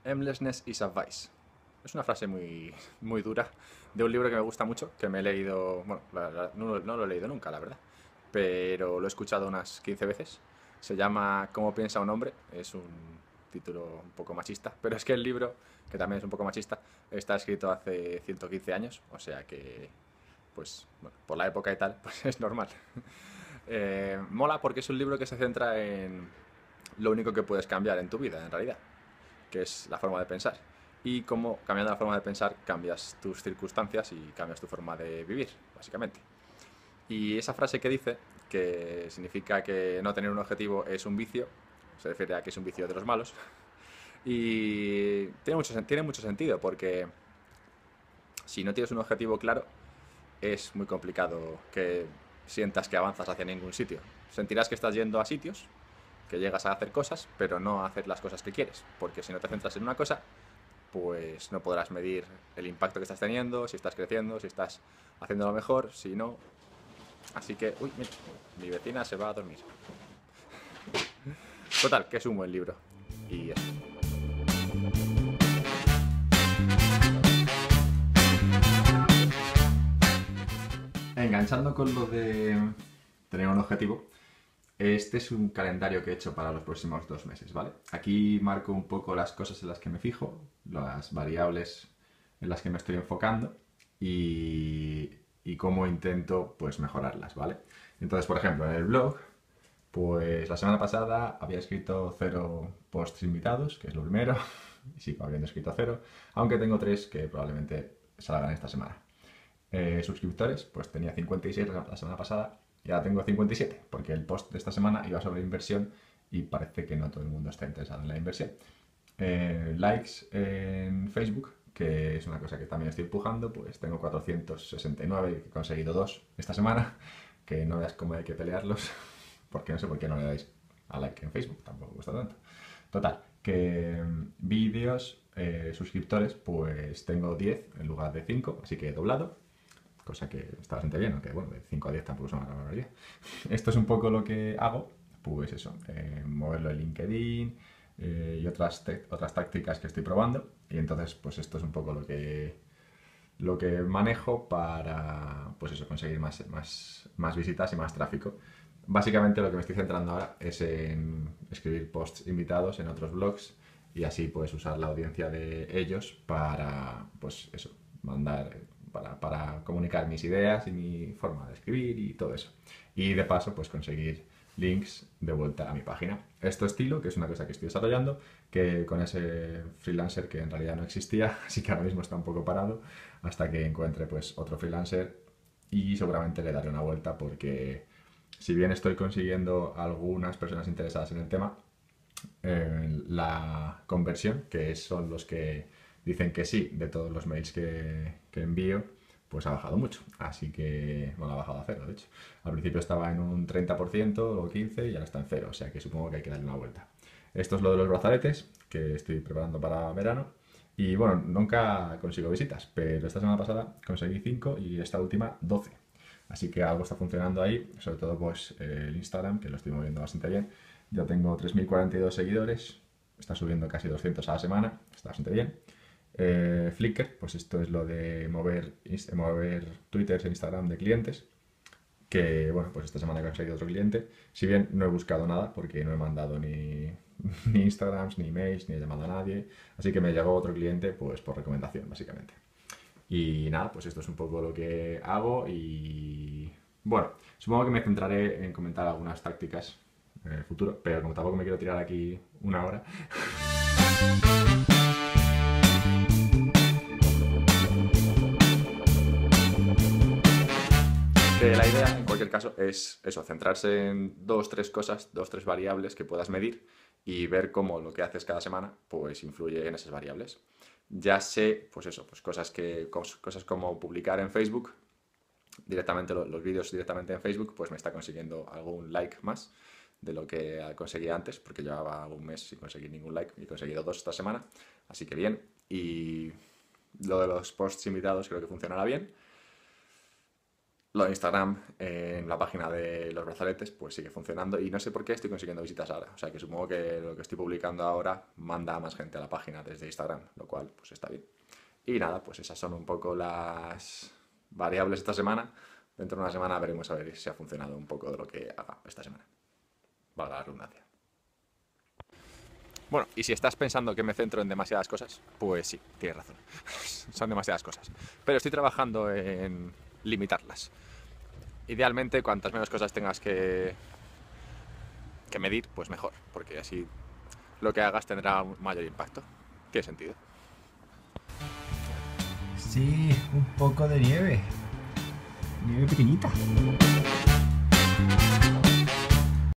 Aimlessness is a vice. Es una frase muy dura de un libro que me gusta mucho, que me he leído, bueno, no lo he leído nunca, la verdad, pero lo he escuchado unas 15 veces. Se llama ¿Cómo piensa un hombre? Es un título un poco machista, pero es que el libro, que también es un poco machista, está escrito hace 115 años, o sea que, pues, bueno, por la época y tal, pues es normal. Mola porque es un libro que se centra en lo único que puedes cambiar en tu vida, en realidad, que es la forma de pensar. Y cómo cambiando la forma de pensar cambias tus circunstancias y cambias tu forma de vivir, básicamente. Y esa frase que dice, que significa que no tener un objetivo es un vicio, se refiere a que es un vicio de los malos. Y tiene mucho sentido, porque si no tienes un objetivo claro, es muy complicado que sientas que avanzas hacia ningún sitio. Sentirás que estás yendo a sitios, que llegas a hacer cosas, pero no a hacer las cosas que quieres. Porque si no te centras en una cosa, pues no podrás medir el impacto que estás teniendo, si estás creciendo, si estás haciendo lo mejor, si no. Así que, uy, mira, mi vecina se va a dormir. Total, que es un buen libro. Y eso. Enganchando con lo de tener un objetivo, este es un calendario que he hecho para los próximos 2 meses, ¿vale? Aquí marco un poco las cosas en las que me fijo, las variables en las que me estoy enfocando y cómo intento, pues, mejorarlas, ¿vale? Entonces, por ejemplo, en el blog, pues la semana pasada había escrito 0 posts invitados, que es lo primero, y sigo habiendo escrito 0, aunque tengo 3 que probablemente salgan esta semana. Suscriptores, pues tenía 56 la semana pasada y ahora tengo 57, porque el post de esta semana iba sobre inversión y parece que no todo el mundo está interesado en la inversión. Likes en Facebook, que es una cosa que también estoy empujando, pues tengo 469 y he conseguido 2 esta semana, que no veas cómo hay que pelearlos, porque no sé por qué no le dais a like en Facebook, tampoco cuesta tanto. Total, que vídeos, suscriptores, pues tengo 10 en lugar de 5, así que he doblado, cosa que está bastante bien, aunque bueno, de 5 a 10 tampoco es una barbaridad. Esto es un poco lo que hago, pues eso, moverlo en LinkedIn y otras tácticas que estoy probando, y entonces pues esto es un poco lo que manejo para, pues eso, conseguir más visitas y más tráfico. Básicamente lo que me estoy centrando ahora es en escribir posts invitados en otros blogs y así pues usar la audiencia de ellos para, pues eso, mandar, para comunicar mis ideas y mi forma de escribir y todo eso. Y de paso pues conseguir links de vuelta a mi página. Esto estilo, que es una cosa que estoy desarrollando, que con ese freelancer que en realidad no existía, así que ahora mismo está un poco parado, hasta que encuentre pues otro freelancer y seguramente le daré una vuelta porque si bien estoy consiguiendo algunas personas interesadas en el tema, la conversión, que son los que dicen que sí de todos los mails que envío, pues ha bajado mucho. Así que, bueno, ha bajado a 0, de hecho. Al principio estaba en un 30% o 15% y ahora está en 0, o sea que supongo que hay que darle una vuelta. Esto es lo de los brazaletes, que estoy preparando para verano. Y bueno, nunca consigo visitas, pero esta semana pasada conseguí 5 y esta última 12. Así que algo está funcionando ahí, sobre todo pues el Instagram, que lo estoy moviendo bastante bien. Ya tengo 3042 seguidores, está subiendo casi 200 a la semana, está bastante bien. Flickr, pues esto es lo de mover twitters en Instagram de clientes, que bueno, pues esta semana he conseguido otro cliente. Si bien no he buscado nada, porque no he mandado ni Instagrams, ni emails, ni he llamado a nadie, así que me llegó otro cliente pues por recomendación, básicamente. Y nada, pues esto es un poco lo que hago y bueno, supongo que me centraré en comentar algunas tácticas en el futuro, pero como tampoco me quiero tirar aquí una hora. Que la idea, en cualquier caso, es eso, centrarse en 2, 3 cosas, 2, 3 variables que puedas medir y ver cómo lo que haces cada semana, pues influye en esas variables. Ya sé, pues eso, pues cosas como publicar en Facebook, directamente los vídeos directamente en Facebook, pues me está consiguiendo algún like más de lo que conseguía antes, porque llevaba un mes sin conseguir ningún like y he conseguido 2 esta semana, así que bien. Y lo de los posts invitados creo que funcionará bien. Lo de Instagram en la página de los brazaletes pues sigue funcionando y no sé por qué estoy consiguiendo visitas ahora. O sea que supongo que lo que estoy publicando ahora manda a más gente a la página desde Instagram, lo cual pues está bien. Y nada, pues esas son un poco las variables esta semana. Dentro de una semana veremos a ver si ha funcionado un poco de lo que haga esta semana. Valga la redundancia. Bueno, y si estás pensando que me centro en demasiadas cosas, pues sí, tienes razón. Son demasiadas cosas. Pero estoy trabajando en limitarlas. Idealmente, cuantas menos cosas tengas que medir, pues mejor, porque así lo que hagas tendrá un mayor impacto. ¿Tiene sentido? Sí, un poco de nieve. Nieve pequeñita.